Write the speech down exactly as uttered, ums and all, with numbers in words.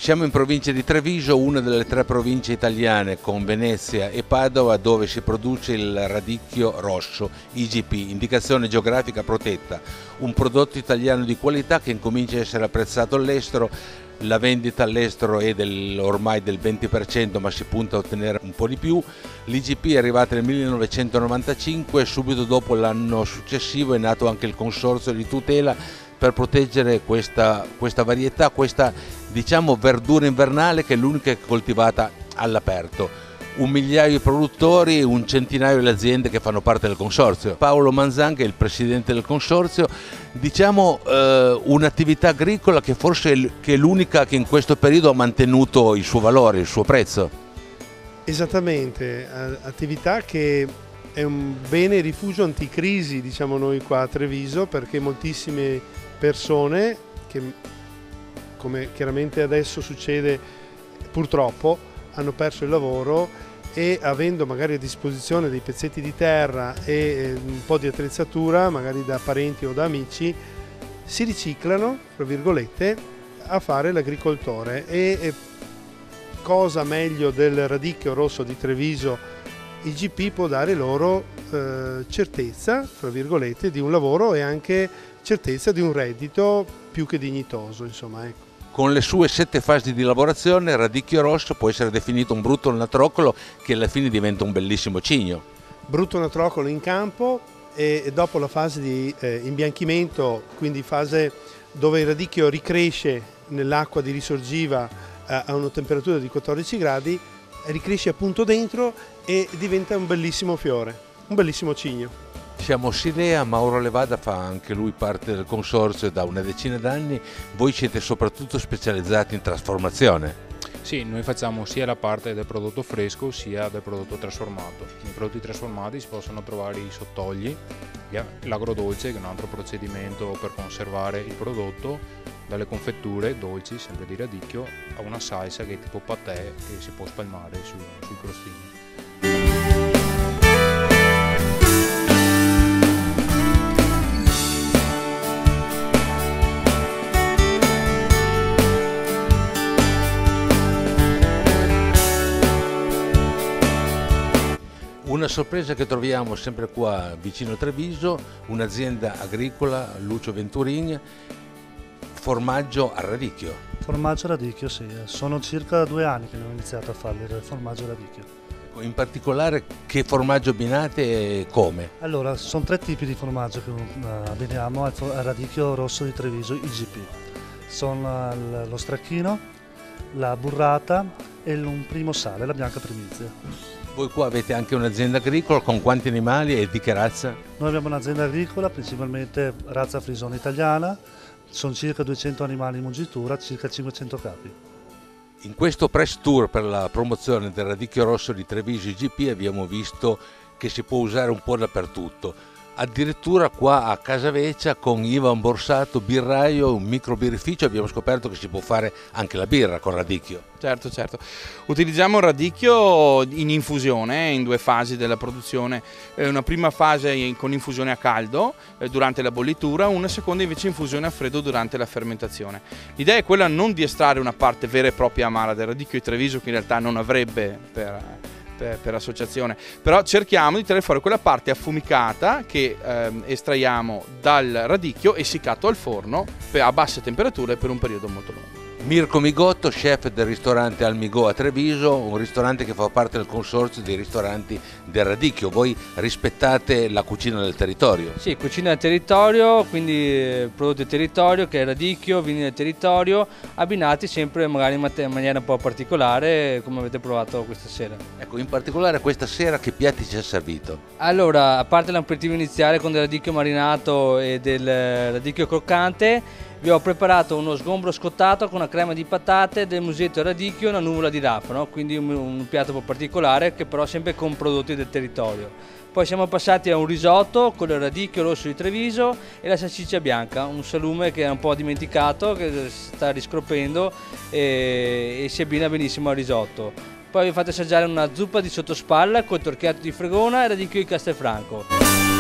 Siamo in provincia di Treviso, una delle tre province italiane con Venezia e Padova, dove si produce il radicchio rosso I G P, indicazione geografica protetta, un prodotto italiano di qualità che incomincia a essere apprezzato all'estero. La vendita all'estero è del, ormai del venti per cento, ma si punta a ottenere un po' di più. L'I G P è arrivata nel millenovecentonovantacinque e subito dopo l'anno successivo è nato anche il consorzio di tutela per proteggere questa, questa varietà, questa diciamo verdura invernale che è l'unica coltivata all'aperto. Un migliaio di produttori e un centinaio di aziende che fanno parte del consorzio. Paolo Manzan, che è il presidente del consorzio, diciamo eh, un'attività agricola che forse è l'unica che in questo periodo ha mantenuto il suo valore, il suo prezzo. Esattamente, attività che è un bene rifugio anticrisi, diciamo noi qua a Treviso, perché moltissime persone, che come chiaramente adesso succede purtroppo, hanno perso il lavoro e avendo magari a disposizione dei pezzetti di terra e un po' di attrezzatura, magari da parenti o da amici, si riciclano, tra virgolette, a fare l'agricoltore. E cosa meglio del radicchio rosso di Treviso I G P può dare loro eh, certezza, tra virgolette, di un lavoro e anche certezza di un reddito più che dignitoso, insomma, ecco. Con le sue sette fasi di lavorazione, il radicchio rosso può essere definito un brutto natrocolo che alla fine diventa un bellissimo cigno. Brutto natrocolo in campo e dopo la fase di eh, imbianchimento, quindi fase dove il radicchio ricresce nell'acqua di risorgiva eh, a una temperatura di quattordici gradi, ricresce appunto dentro e diventa un bellissimo fiore, un bellissimo cigno. Siamo Silea, Mauro Levada fa anche lui parte del consorzio da una decina d'anni. Voi siete soprattutto specializzati in trasformazione. Sì, noi facciamo sia la parte del prodotto fresco sia del prodotto trasformato. Nei prodotti trasformati si possono trovare i sottogli, l'agrodolce che è un altro procedimento per conservare il prodotto, dalle confetture dolci, sempre di radicchio, a una salsa che è tipo patè che si può spalmare su, sui crostini. Una sorpresa che troviamo sempre qua vicino a Treviso, un'azienda agricola, Lucio Venturin, formaggio a radicchio. Formaggio a radicchio, sì, sono circa due anni che abbiamo iniziato a fare il formaggio a radicchio. In particolare che formaggio abbinate e come? Allora, sono tre tipi di formaggio che abbiniamo al radicchio rosso di Treviso I G P. Sono lo stracchino, la burrata e un primo sale, la bianca primizia. Voi qua avete anche un'azienda agricola, con quanti animali e di che razza? Noi abbiamo un'azienda agricola, principalmente razza frisone italiana, sono circa duecento animali in mungitura, circa cinquecento capi. In questo press tour per la promozione del radicchio rosso di Treviso I G P abbiamo visto che si può usare un po' dappertutto. Addirittura qua a Casaveccia con Ivan Borsato, birraio, un micro birrificio, abbiamo scoperto che si può fare anche la birra con radicchio. Certo, certo. Utilizziamo il radicchio in infusione, in due fasi della produzione. Una prima fase con infusione a caldo durante la bollitura, una seconda invece infusione a freddo durante la fermentazione. L'idea è quella non di estrarre una parte vera e propria amara del radicchio di Treviso, che in realtà non avrebbe per... per, per associazione, però cerchiamo di tirare fuori quella parte affumicata che ehm, estraiamo dal radicchio, essiccato al forno per, a basse temperature per un periodo molto lungo. Mirko Migotto, chef del ristorante Almigò a Treviso, un ristorante che fa parte del consorzio dei ristoranti del radicchio. Voi rispettate la cucina del territorio? Sì, cucina del territorio, quindi prodotti del territorio, che è radicchio, vini del territorio, abbinati sempre magari in maniera un po' particolare, come avete provato questa sera. Ecco, in particolare questa sera che piatti ci ha servito? Allora, a parte l'aperitivo iniziale con del radicchio marinato e del radicchio croccante, vi ho preparato uno sgombro scottato con una crema di patate, del musetto al radicchio e una nuvola di rafano, quindi un, un piatto un po' particolare che però sempre con prodotti del territorio. Poi siamo passati a un risotto con il radicchio rosso di Treviso e la salsiccia bianca, un salume che era un po' dimenticato, che si sta riscoprendo e, e si abbina benissimo al risotto. Poi vi fate assaggiare una zuppa di sottospalla con torchiato di fregona e radicchio di Castelfranco.